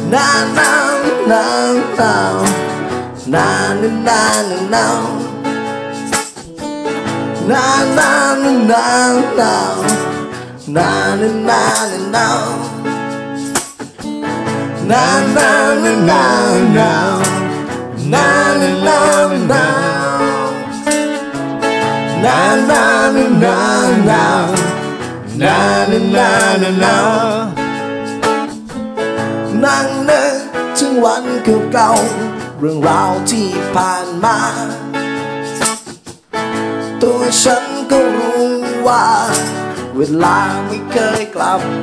Now, now, now, now, now, now, now, now. Na na na na na na na na na na na na na na na na na na na na นั่งนึกถึงวันเก่าๆเรื่องราวที่ผ่านมาตัวฉันก็รู้ว่าเวลาไม่เคยกลับไป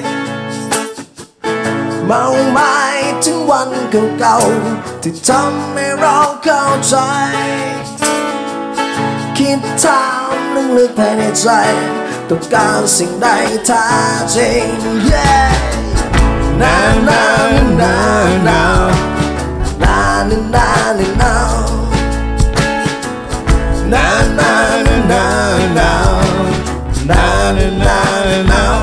เมาหมายถึงวันเก่าๆที่ทำให้เราเข้าใจคิดถามลึกๆภายในใจต้องการสิ่งใดแท้จริง Now, now, now, now, now, now, now, now, now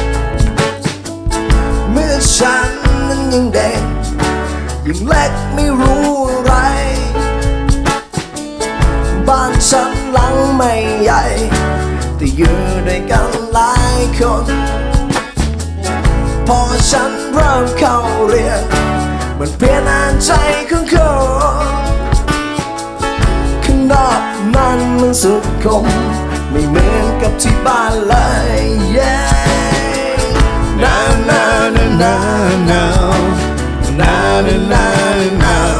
เมื่อฉันนั้นยังเด็กยังเล็กไม่รู้อะไรบ้านฉันหลังไม่ใหญ่แต่อยู่ด้วยกันหลายคนพอฉันเริ่มเข้าเรียนมันเปลี่ยนอ่านใจของคนข้างนอกนั้นมันสุดคมไม่เหมือนกับที่บ้านเลย Now, now, now, now, now, now, now, now,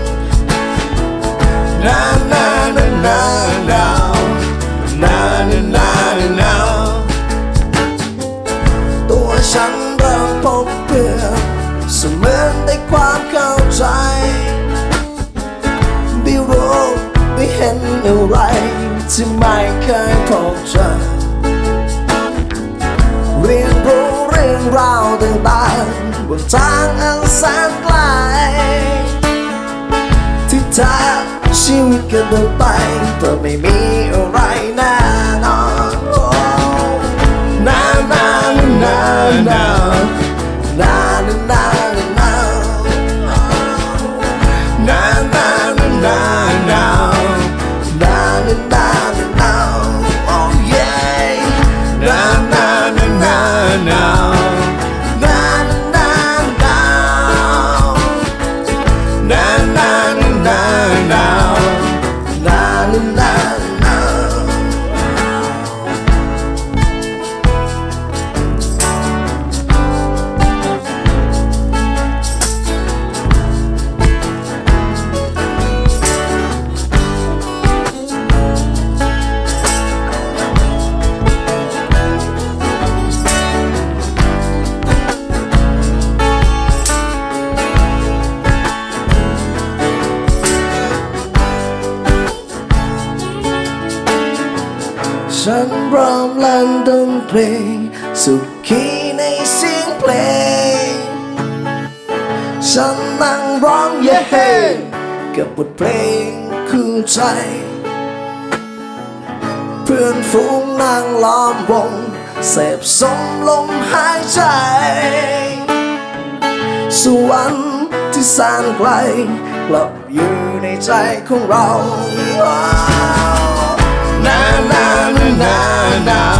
now, now, now ตัวฉันเริ่มพบเพื่อนเสมือนได้ความเข้าใจได้รู้ได้เห็นอะไรที่ไม่เคยพบเจอเรียนรู้เรื่องราวต่างๆบนทางอันแสนไกลที่แท้ชีวิตก็เดินไปเพื่อไม่มีอะไรแน่นอน Now, now, now, now, now, now,ฉันพร้อมเล่นดนตรีสุขีในเสียงเพลงฉันนั่งร้องเย่กับบทเพลงคู่ใจเพื่อนฝูงนั่งล้อมวงเสพสมลมหายใจสวรรค์ที่แสนไกลกลับอยู่ในใจของเรา Now, now, now, now.